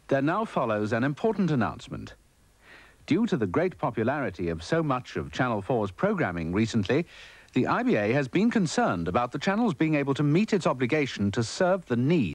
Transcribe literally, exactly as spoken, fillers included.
There now follows an important announcement. Due to the great popularity of so much of Channel four's programming recently, the I B A has been concerned about the channel's being able to meet its obligation to serve the needs